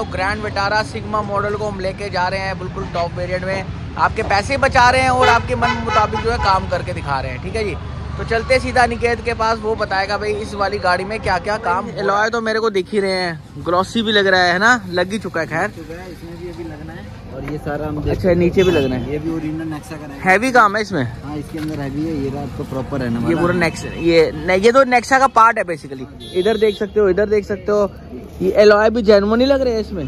वो grand Vitara sigma model को हम लेके जा रहे हैं बिल्कुल टॉप वेरिएंट में। आपके पैसे बचा रहे हैं और आपके मन मुताबिक जो है काम करके दिखा रहे हैं। ठीक है जी, तो चलते सीधा निकेत के पास, वो बताएगा भाई इस वाली गाड़ी में क्या क्या काम। एलॉय तो मेरे को दिख ही रहे हैं, ग्लॉसी भी लग रहा है ना, लग ही चुका है। खैर इसमें भी अभी लगना है और ये सारा हम अच्छा नीचे भी लगना है। ये भी ओरिजिनल नेक्सा का है, हैवी काम है इसमें। हाँ इसके अंदर हैवी है, ये आपको प्रॉपर है ना, ये पूरा नेक्सा, ये तो नेक्सा का पार्ट है बेसिकली। इधर देख सकते हो, इधर देख सकते हो, ये एलॉय भी जेन्युइन ही लग रहे हैं इसमें।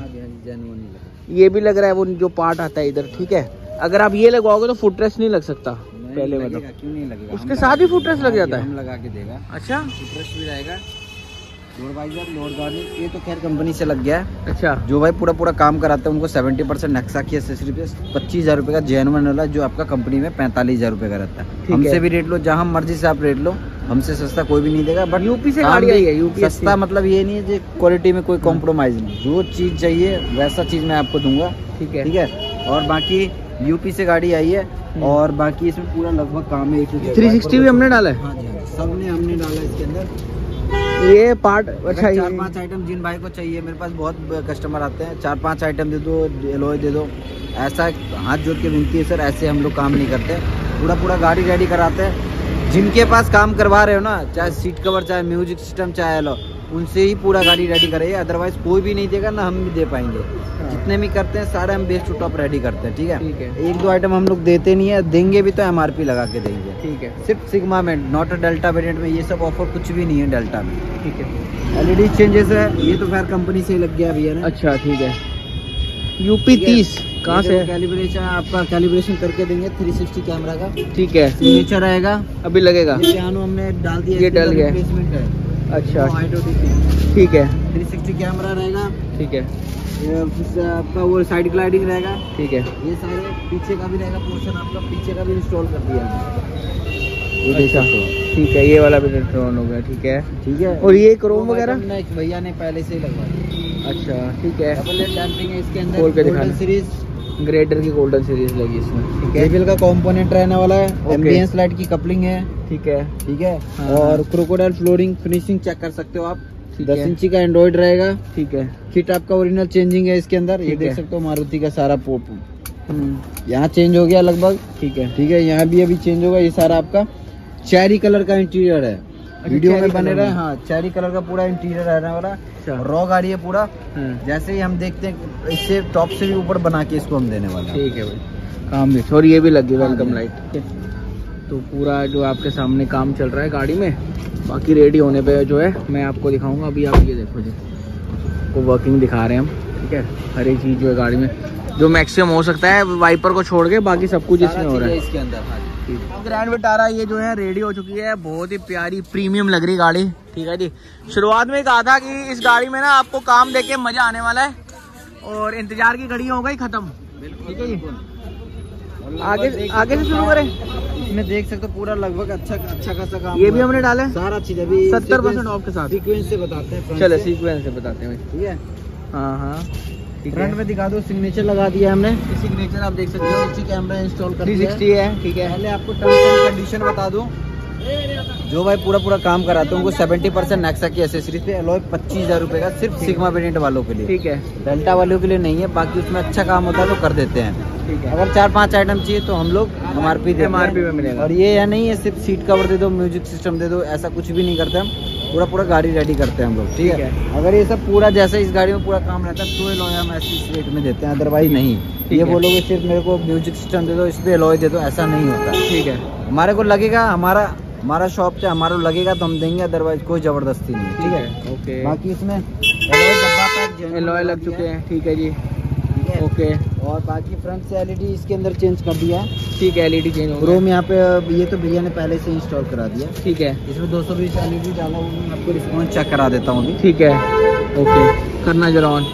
ये भी लग रहा है वो जो पार्ट आता है इधर। ठीक है, अगर आप ये लगवाओगे तो फुटरेस्ट नहीं लग सकता पहले में। तो क्यों नहीं लगेगा, उसके साथ ही फुटरेस्ट लग जाता है, हम लगा के देगा। अच्छा, फुटरेस्ट भी रहेगा, लोड वाइजर, लोड गार्निंग, ये तो खैर कंपनी से लग गया है। अच्छा, जो भाई पूरा काम कराते हैं उनको 70% नेक्सा की एक्सेसरी पे 25,000 रुपए का जेन्युइन वाला, जो आपका कंपनी में 45,000 रुपए का रहता है। हमसे भी रेट लो, जहाँ मर्जी से आप रेट लो, हमसे सस्ता कोई भी नहीं देगा। बट यूपी से गाड़ी आई है, यूपी सस्ता मतलब ये नहीं है जो क्वालिटी में कोई कॉम्प्रोमाइज नहीं, जो चीज चाहिए वैसा चीज मैं आपको दूंगा। ठीक है, ठीक है। और बाकी यूपी से गाड़ी आई है और बाकी इसमें पूरा लगभग काम है। 360 भी हमने डाला है। हाँ जी, सब ने हमने डाला है इसके अंदर। ये पार्ट अच्छा, 4-5 आइटम जिन भाई को चाहिए, मेरे पास बहुत कस्टमर आते हैं, 4-5 आइटम दे दो, एलॉय दे दो, ऐसा हाथ जोड़ के विनती है सर, ऐसे हम लोग काम नहीं करते। पूरा गाड़ी रेडी कराते हैं। जिनके पास काम करवा रहे हो ना, चाहे सीट कवर, चाहे म्यूजिक सिस्टम, चाहे एलॉय, उनसे ही पूरा गाड़ी रेडी करेंगे, अदरवाइज कोई भी नहीं देगा ना, हम भी दे पाएंगे। जितने भी करते हैं सारे हम बेस्ट टू टॉप रेडी करते हैं। ठीक है, ठीक है। 1-2 आइटम हम लोग देते नहीं है, देंगे भी तो MRP लगा के देंगे। ठीक है, सिर्फ सिग्मा में, नॉट डेल्टा वेरिएंट में ये सब ऑफर कुछ भी नहीं है डेल्टा में। ठीक है, LED चेंजेस है, ये तो खैर कंपनी से लग गया भैया ना। अच्छा, ठीक है। UP 30 कहाँ से है? कैलिब्रेशन आपका कैलिब्रेशन करके देंगे 360 कैमरा का। ठीक है, सिग्नेचर रहेगा, अभी लगेगा। हमने डाल दिया, ये डल गया, रिप्लेसमेंट है। अच्छा, ठीक है। 360 कैमरा रहेगा। ठीक है, आपका वो साइड ग्लाइडिंग रहेगा। ठीक है, ये सारे पीछे का भी रहेगा पोर्शन, आपका पीछे का भी इंस्टॉल कर दिया है। अच्छा, ठीक है, ये वाला भी इंस्टॉल हो गया। ठीक है, ठीक है। और ये क्रोम वगैरह भैया ने पहले से ही लगवा दिया। अच्छा, ठीक है। डबल डैम्पिंग है इसके अंदर, गोल्डन सीरीज, ग्रेडर की गोल्डन सीरीज लगी इसमें। ठीक है, जेबीएल का कंपोनेंट रहने वाला है, एम्बियंस लाइट की कपलिंग है। ठीक है, ठीक है। और क्रोकोडाइल फ्लोरिंग फिनिशिंग चेक कर सकते हो आप। 10 इंची का एंड्रॉइड रहेगा। ठीक है, किट आपका ओरिजिनल चेंजिंग है इसके अंदर, ये देख सकते हो मारुति का सारा यहाँ चेंज हो गया लगभग। ठीक है, ठीक है, यहाँ भी अभी चेंज होगा। ये सारा आपका चेरी कलर का इंटीरियर है, वीडियो में बने रहे। हाँ, चेरी कलर का पूरा इंटीरियर रहने वाला, रॉ गाड़ी है पूरा। जैसे ही हम देखते हैं इससे टॉप से भी ऊपर बना के इसको हम देने वाले हैं। ठीक है भाई, काम भी, और ये भी लगी वेलकम लाइट। तो पूरा जो आपके सामने काम चल रहा है गाड़ी में, बाकी रेडी होने पे जो है मैं आपको दिखाऊंगा। अभी आप ये देखो जी, को वर्किंग दिखा रहे हैं हम। ठीक है, हर एक चीज़ जो है गाड़ी में जो मैक्सिमम हो सकता है, वाइपर को छोड़ के बाकी सब कुछ इसमें हो रहा है इसके अंदर। ग्रैंड विटारा ये जो है रेडी हो चुकी है, बहुत ही प्यारी प्रीमियम लग रही गाड़ी। ठीक है जी, शुरुआत में कहा था कि इस गाड़ी में ना आपको काम देके मजा आने वाला है, और इंतजार की घड़ी हो गई खत्म। ठीक है जी, आगे से शुरू करें। इसमें देख सकते हो पूरा लगभग अच्छा खासा काम, ये भी हमने डाला है सारा चीज। अभी 70% ऑफ के साथ सीक्वेंस से बताते हैं। चलो सीक्वेंस से बताते हैं। ठीक है, हाँ, फ्रंट में दिखा दो, सिग्नेचर लगा दिया हमने। सिग्नेचर आप देख सकते हो, नीचे कैमरा इंस्टॉल कर दिया है। 360 है। ठीक है, पहले आपको टर्म्स एंड कंडीशन बता दूं, जो भाई पूरा काम कराते हैं उनको 70% नेक्सा की एक्सेसरीज पे एलॉय 25,000 रुपए का, सिर्फ सिग्मा वेरिएंट वालों के लिए। ठीक है, डेल्टा वालों के लिए नहीं है, बाकी उसमें अच्छा काम होता है तो कर देते हैं। ठीक है, अगर 4-5 आइटम चाहिए तो हम लोग MRP में मिलेगा। और ये या नहीं है सिर्फ सीट कवर दे दो, म्यूजिक सिस्टम दे दो, ऐसा कुछ भी नहीं करते हम, पूरा गाड़ी रेडी करते हैं हम लोग। ठीक है, अगर ये सब पूरा जैसे इस गाड़ी में पूरा काम रहता है तो एलॉय हम ऐसी रेट में देते हैं, अदरवाइज नहीं। ये बोलोगे सिर्फ मेरे को म्यूजिक सिस्टम दे दो, इस पे एलॉय दे दो, ऐसा नहीं होता। ठीक है, हमारे को लगेगा, हमारा शॉप से हमारा लगेगा तो हम देंगे, अदरवाइज कोई जबरदस्ती नहीं। ठीक है, ओके। बाकी इसमें एलॉय डब्बा पैक एलॉय लग चुके हैं। ठीक है जी, ओके। और बाकी फ्रंट से LED इसके अंदर चेंज कर दिया है। ठीक है, LED चेंज हो गया। क्रोम यहाँ पे ये तो भैया ने पहले से इंस्टॉल करा दिया। ठीक है, इसमें 220 LED डाला हुआ, मैं आपको रिस्पॉन्स चेक करा देता हूँ अभी। ठीक है, ओके, करना जरा ऑन,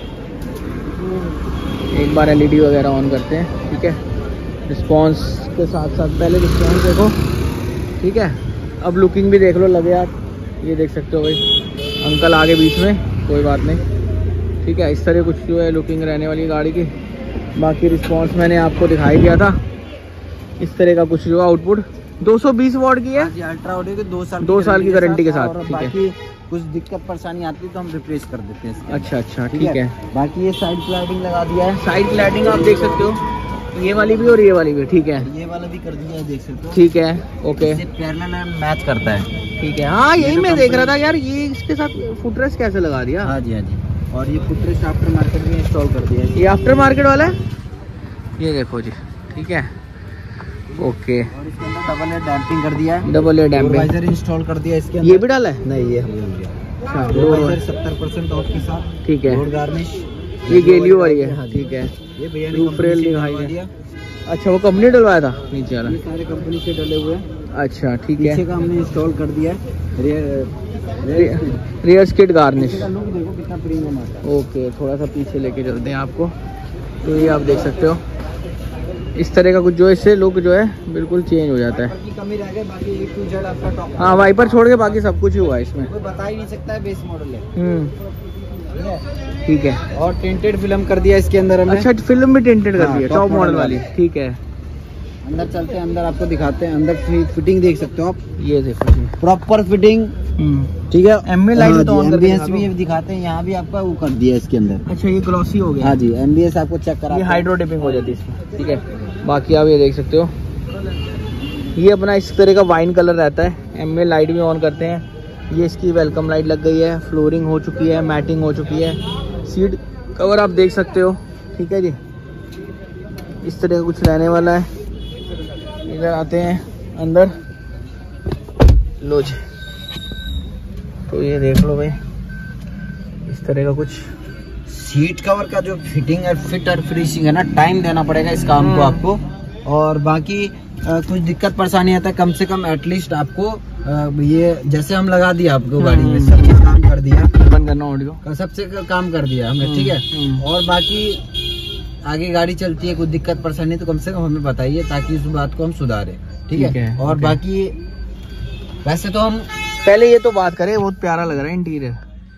एक बार LED वगैरह ऑन करते हैं। ठीक है, रिस्पॉन्स के साथ पहले रिस्पॉन्स देखो। ठीक है, अब लुकिंग भी देख लो, लगे आप ये देख सकते हो भाई, अंकल आगे बीच में, कोई बात नहीं। ठीक है, इस तरह कुछ जो है लुकिंग रहने वाली गाड़ी की। बाकी रिस्पांस मैंने आपको दिखाई दिया था, इस तरह का कुछ जो आउटपुट 220 वॉट की है। अल्ट्रा ऑडियो की 2 साल की गारंटी के साथ। बाकी कुछ दिक्कत परेशानी आती है तो हम रिप्लेस कर देते हैं इसके। अच्छा ठीक है। बाकी ये साइड स्लाइडिंग लगा दिया है। साइड स्लाइडिंग आप देख सकते हो, ये वाली भी और ये वाली भी। ठीक है, ये वाला भी कर दिया है, देख सकते हो। ठीक है, ओके, पैरेलल मैच करता है। ठीक है। हाँ यही मैं देख रहा था यार, ये इसके साथ फुटरेस्ट कैसे लगा दिया। हाँ जी। और ये फुटरेस्ट आफ्टर मार्केट में इंस्टॉल कर दिया है। ये आफ्टर मार्केट वाला है, ये देखो जी। ठीक है, ओके। और इसके अंदर डबल एयर डैम्पिंग कर दिया है। Double air damping visor install कर दिया इसके अंदर। ये भी डाला है? नहीं, ये हो गया। हाँ, 70% ऑफ के साथ। ठीक है। रोड गार्निश ये गेलियो वाली है। ठीक है, ये भैया ने रूफ रेल दिखाई दिया। अच्छा, वो कंपनी डलवाया था नीचे वाला? ये सारे कंपनी से डले हुए हैं। अच्छा ठीक है। पीछे का हमने इंस्टॉल कर दिया है। Rear skid garnish. लुक देखो कितना प्रीमियम आता है। ओके, थोड़ा सा पीछे लेके चलते हैं आपको, तो ये आप देख सकते हो इस तरह का कुछ जो है, इससे लुक जो है बिल्कुल चेंज हो जाता है। की कमी रह गई, बाकी A to Z आपका टॉप। हाँ, वाइपर छोड़ के बाकी सब कुछ ही हुआ है इसमें। कोई बता ही नहीं सकता है, बेस मॉडल है। ठीक है। और टिंटेड फिल्म कर दिया इसके अंदर हमने। अच्छा, फिल्म भी टिंटेड कर हाँ, दी है, टॉप टॉप मॉडल मॉडल वाली। ठीक है, अंदर चलते हैं, अंदर आपको दिखाते हैं। अंदर फिटिंग देख सकते हो आप, ये देखो जी, प्रॉपर फिटिंग। ठीक है। एमबी लाइट तो ऑन करके एमबीएस भी दिखाते हैं, यहाँ भी आपका वो कर दिया है इसके अंदर। अच्छा, ये ग्लॉसी हो गया। हाँ जी, एमबीएस आपको चेक करा। ये हाइड्रो डिपिंग हो जाती है इसमें। ठीक है, बाकी आप ये देख सकते हो, ये अपना इस तरह का वाइन कलर रहता है। एमबी लाइट भी ऑन करते हैं। ये इसकी वेलकम लाइट लग गई है, फ्लोरिंग हो चुकी है, मैटिंग हो चुकी है, सीट कवर आप देख सकते हो। ठीक है जी, इस तरह का कुछ रहने वाला है। इधर आते हैं अंदर, लो जी, तो ये देख लो भाई, इस तरह का कुछ सीट कवर का जो फिटिंग और फिट और फिनिशिंग है ना, टाइम देना पड़ेगा इस काम को आपको। और बाकी कुछ दिक्कत परेशानी आता है, कम से कम एटलीस्ट आपको ये जैसे हम लगा दिया आपको गाड़ी में, सब कुछ काम कर दिया। बंद करना ऑडियो, सबसे काम कर दिया हमने। ठीक है। और बाकी आगे गाड़ी चलती है, कुछ दिक्कत परेशानी तो कम से कम हमें बताइए, ताकि उस बात को हम सुधारें। ठीक है। और बाकी वैसे तो हम पहले ये तो बात करें, बहुत प्यारा लग रहा है इंटीरियर।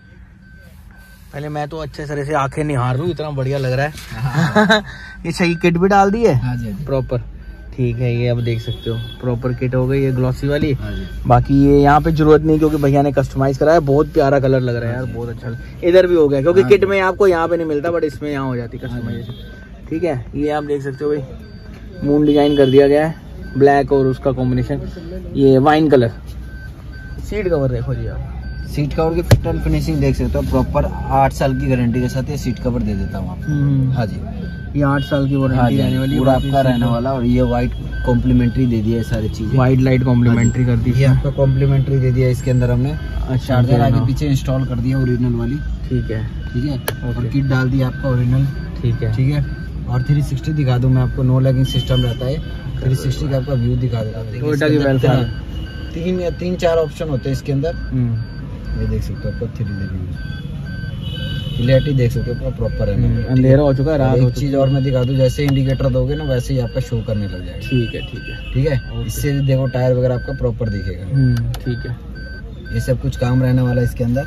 पहले मैं तो अच्छे तरह से आंखें निहार लूं, इतना बढ़िया लग रहा है। ये सही किट भी डाल दी है। हाँ जी, प्रॉपर। ठीक है, ये अब देख सकते हो प्रॉपर किट हो गई है, ग्लॉसी वाली। हाँ जी। बाकी ये यहाँ पे जरूरत नहीं, क्योंकि भैया ने कस्टमाइज करा है, बहुत प्यारा कलर लग रहा है यार, बहुत अच्छा। इधर भी हो गया, क्योंकि किट में आपको यहाँ पे नहीं मिलता, बट इसमें यहाँ हो जाती कस्टमाइजेशन। ठीक है, ये आप देख सकते हो भाई, मून डिजाइन कर दिया गया है, ब्लैक और उसका कॉम्बिनेशन, ये वाइन कलर। सीट कवर देखो जी आप, सीट कवर की फिट एंड फिनिशिंग देख सकते हो। प्रॉपर 8 साल की गारंटी के साथ ये सीट कवर दे देता हूँ आपको। हाँ जी, ये 8 साल की वारंटी रहने वाली है, पूरा आपका रहने वाला। और ये व्हाइट कॉम्प्लीमेंट्री दे दिया है, सारी चीजें वाइट लाइट कॉम्प्लीमेंट्री कर दी ये आपका कॉम्प्लीमेंट्री दे दिया इसके अंदर हमने। चार्जर आगे पीछे इंस्टॉल कर दिया ओरिजिनल वाली। ठीक है, ठीक है। और किट डाल दिया आपका ओरिजिनल। ठीक है, ठीक है। और 360 दिखा दूं मैं आपको, नो लैगिंग सिस्टम रहता है। 360 का आपका व्यू दिखा देता हूँ। 3-4 ऑप्शन होते हैं इसके अंदर। ये देख सकते हो आपको 3D क्लियरिटी देख सकते हो, प्रॉपर है। अंधेरा हो चुका है, रात हो एक चीज और मैं दिखा दूं, जैसे इंडिकेटर दोगे ना, वैसे ही आपका शो करने लग जाएगा। ठीक है, ठीक है, ठीक है। इससे देखो टायर वगैरह आपका प्रॉपर दिखेगा। ठीक है, ये सब कुछ काम रहने वाला है इसके अंदर।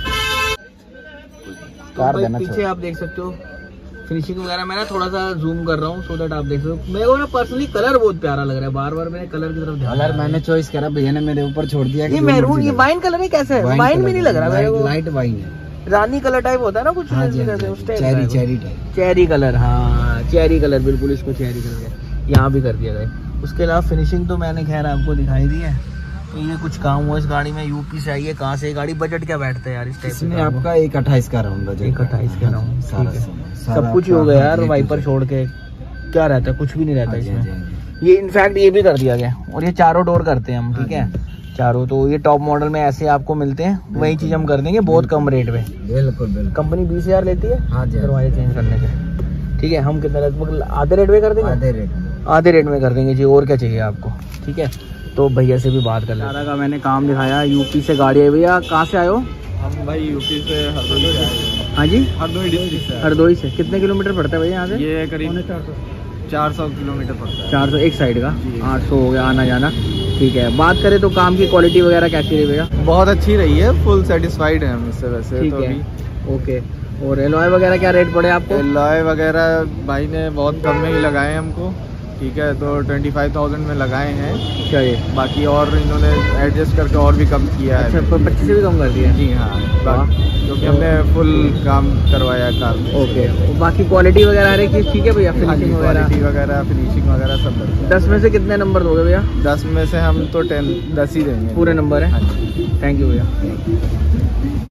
कार देना पीछे आप देख सकते हो, फिनिशिंग वगैरह मैं ना थोड़ा सा जूम कर रहा हूँ, सो दैट आप देख सकते हो। मेरे को ना पर्सनली कलर बहुत प्यारा लग रहा है, बार बार मैंने कलर की तरफ ध्यान। कलर मैंने चॉइस करा, भैया ने मेरे ऊपर छोड़ दिया। ये मैरून, ये वाइन कलर है, कैसे है? वाइन भी नहीं लग रहा है, लाइट वाइन है, रानी कलर टाइप होता है ना कुछ। हाँ जी, चेरी टाइप, चेरी कलर। हाँ, चेरी कलर, बिल्कुल इसको चेरी कलर यहाँ भी कर दिया गया। उसके अलावा फिनिशिंग तो मैंने खैर आपको दिखाई दी है। तो ये कुछ काम हुआ इस गाड़ी में, यूपी से आई है, कहाँ से गाड़ी, बजट क्या बैठता है यार इस टाइप में? आपका 1.28 का राउंड बजट। 1.28 का राउंड, सब कुछ ही हो गया यार। वाइपर छोड़ के क्या रहता है, कुछ भी नहीं रहता इसमें। ये इनफैक्ट ये भी कर दिया गया, और ये चारों डोर करते हैं हम। ठीक है, चारों। तो ये टॉप मॉडल में ऐसे आपको मिलते हैं, वही चीज हम कर देंगे बहुत कम रेट में। बिल्कुल। कंपनी 20,000 लेती है दरवाजे चेंज करने के। ठीक है, हम कितना लगभग आधे रेट में कर देंगे, आधे रेट में कर देंगे जी। और क्या चाहिए आपको? ठीक है, तो भैया से भी बात कर लें। सारा का मैंने काम दिखाया, यूपी से गाड़ी है। भैया कहाँ से आए हो? हम भाई यूपी से हरदोई से। हाँ जी, हरदोई डिस्ट्रिक्ट से। हरदोई से कितने किलोमीटर पड़ता है भैया यहाँ से? ये करीब 400 किलोमीटर पड़ता है। 400 एक साइड का, 800 हो गया आना जाना। ठीक है, बात करें तो काम की क्वालिटी वगैरह कैसी रही भैया? बहुत अच्छी रही है, फुल सेटिस्फाइड है हम इससे वैसे। ठीक है, ओके। और एलॉय वगैरह क्या रेट पड़े आपको? एलॉय वगैरह भाई ने बहुत कम में ही लगाए हमको, ठीक है, तो 25,000 में लगाए हैं। अच्छा ये बाकी और इन्होंने एडजस्ट करके और भी कम किया है। अच्छा 25 से भी कम कर दिया? जी हाँ, वाह। क्योंकि हमने फुल काम करवाया कार में। ओके, बाकी क्वालिटी वगैरह हर एक चीज़ ठीक है भैया? फिनिशिंग वगैरह, क्वालिटी वगैरह, फिनिशिंग वगैरह सब बढ़िया। 10 में से कितने नंबर दोगे भैया? 10 में से हम तो 10 ही देंगे। पूरे नंबर है। हाँ जी। थैंक यू भैया।